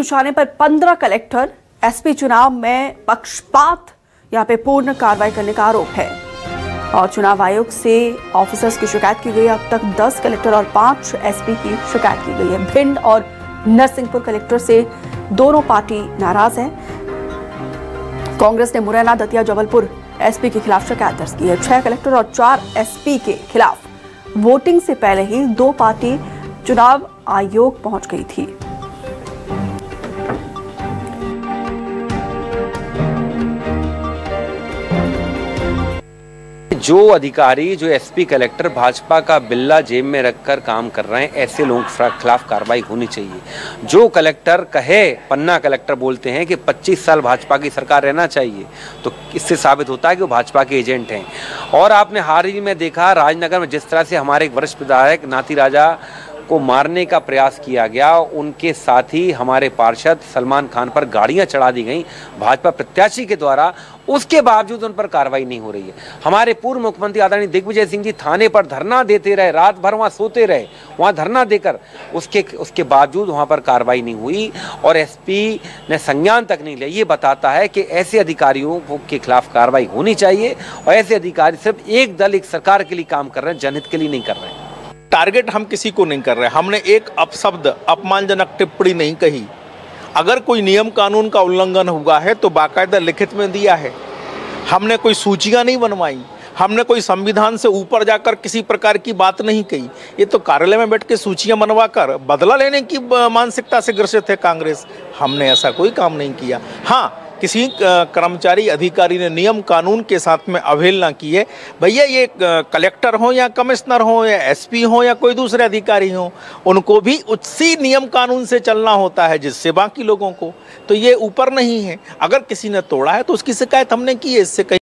उछालने पर 15 collector, SP चुनाव में पक्षपात, यहां पे पूर्ण कार्रवाई करने का आरोप है। और चुनाव आयोग से ऑफिसर्स की शिकायत की गई। अब तक 10 कलेक्टर और 5 एसपी की शिकायत की गई है। भिंड और नरसिंहपुर कलेक्टर से दोनों पार्टी नाराज है। कांग्रेस ने मुरैना, दतिया, जबलपुर एसपी के खिलाफ शिकायत दर्ज की है। 6 कलेक्टर और 4 एसपी के खिलाफ वोटिंग से पहले ही 2 पार्टी चुनाव आयोग पहुंच गई थी। जो अधिकारी, जो एसपी, कलेक्टर भाजपा का बिल्ला जेब में रखकर काम कर रहे हैं, ऐसे लोगों के खिलाफ कार्रवाई होनी चाहिए। जो कलेक्टर कहे, पन्ना कलेक्टर बोलते हैं कि 25 साल भाजपा की सरकार रहना चाहिए, तो इससे साबित होता है कि वो भाजपा के एजेंट हैं। और आपने हाल ही में देखा राजनगर में जिस तरह से हमारे एक वरिष्ठ विधायक नाती राजा को मारने का प्रयास किया गया, उनके साथ ही हमारे पार्षद सलमान खान पर गाड़ियां चढ़ा दी गई भाजपा प्रत्याशी के द्वारा, उसके बावजूद उन पर कार्रवाई नहीं हो रही है। हमारे पूर्व मुख्यमंत्री आदरणीय दिग्विजय सिंह जी थाने पर धरना देते रहे, रात भर वहां सोते रहे, वहां धरना देकर उसके बावजूद वहां पर कार्रवाई नहीं हुई और एसपी ने संज्ञान तक नहीं लिया। ये बताता है कि ऐसे अधिकारियों के खिलाफ कार्रवाई होनी चाहिए और ऐसे अधिकारी सिर्फ एक दल, एक सरकार के लिए काम कर रहे हैं, जनहित के लिए नहीं कर रहे हैं। टारगेट हम किसी को नहीं कर रहे। हमने एक अपशब्द, अपमानजनक टिप्पणी नहीं कही। अगर कोई नियम कानून का उल्लंघन हुआ है तो बाकायदा लिखित में दिया है। हमने कोई सूचियां नहीं बनवाई, हमने कोई संविधान से ऊपर जाकर किसी प्रकार की बात नहीं कही। ये तो कार्यालय में बैठ के सूचियां बनवाकर बदला लेने की मानसिकता से ग्रसित है कांग्रेस। हमने ऐसा कोई काम नहीं किया। हाँ, किसी कर्मचारी अधिकारी ने नियम कानून के साथ में अवहेलना की है, भैया ये कलेक्टर हो या कमिश्नर हो या एसपी हो या कोई दूसरे अधिकारी हो, उनको भी उसी नियम कानून से चलना होता है जिससे बाकी लोगों को। तो ये ऊपर नहीं है। अगर किसी ने तोड़ा है तो उसकी शिकायत हमने की है। इससे